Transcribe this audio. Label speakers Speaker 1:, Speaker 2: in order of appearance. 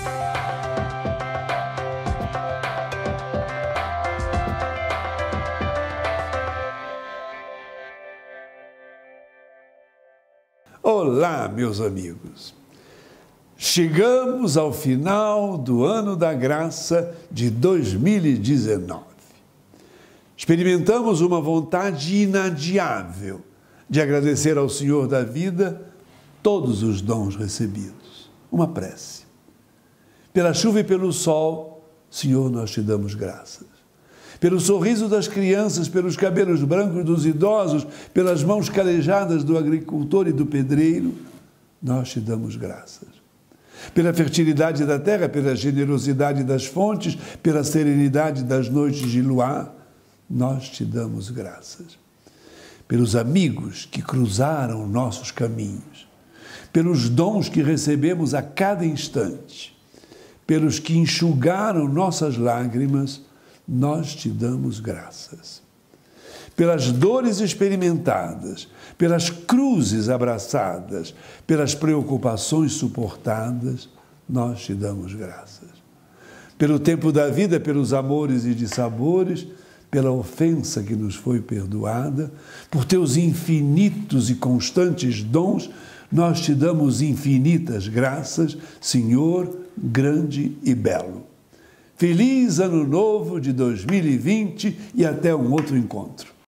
Speaker 1: Olá, meus amigos! Chegamos ao final do ano da graça de 2019. Experimentamos uma vontade inadiável de agradecer ao Senhor da vida todos os dons recebidos. Uma prece. Pela chuva e pelo sol, Senhor, nós te damos graças. Pelo sorriso das crianças, pelos cabelos brancos dos idosos, pelas mãos calejadas do agricultor e do pedreiro, nós te damos graças. Pela fertilidade da terra, pela generosidade das fontes, pela serenidade das noites de luar, nós te damos graças. Pelos amigos que cruzaram nossos caminhos, pelos dons que recebemos a cada instante, pelos que enxugaram nossas lágrimas, nós te damos graças. Pelas dores experimentadas, pelas cruzes abraçadas, pelas preocupações suportadas, nós te damos graças. Pelo tempo da vida, pelos amores e dissabores, pela ofensa que nos foi perdoada, por teus infinitos e constantes dons, nós te damos infinitas graças, Senhor, grande e belo. Feliz Ano Novo de 2020 e até um outro encontro.